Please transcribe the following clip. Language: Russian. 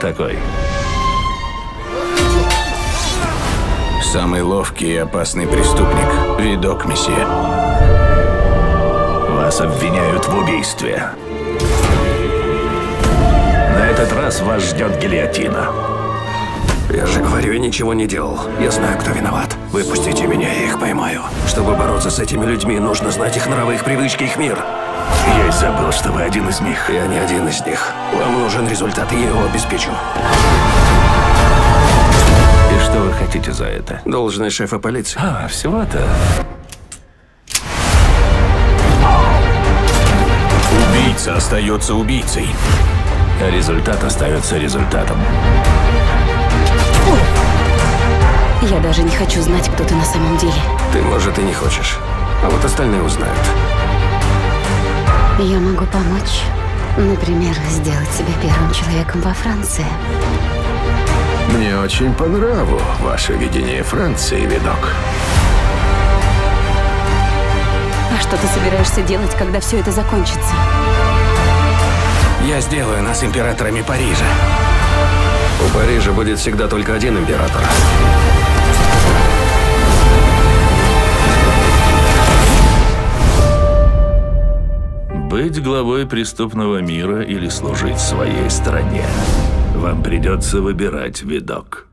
такой? Самый ловкий и опасный преступник. Видок, месье. Вас обвиняют в убийстве. На этот раз вас ждет гильотина. Я же говорю, я ничего не делал. Я знаю, кто виноват. Выпустите меня, я их поймаю. Чтобы бороться с этими людьми, нужно знать их нравы, их привычки, их мир. Я и забыл, что вы один из них. Я не один из них. Вам нужен результат, и я его обеспечу. И что вы хотите за это? Должность шефа полиции. Всего-то. Убийца остается убийцей. А результат остается результатом. Я даже не хочу знать, кто ты на самом деле. Ты, может, и не хочешь. А вот остальные узнают. Я могу помочь. Например, сделать тебя первым человеком во Франции. Мне очень по нраву ваше видение Франции, Видок. А что ты собираешься делать, когда все это закончится? Я сделаю нас императорами Парижа. У Парижа будет всегда только один император. Быть главой преступного мира или служить своей стране. Вам придется выбирать, Видок.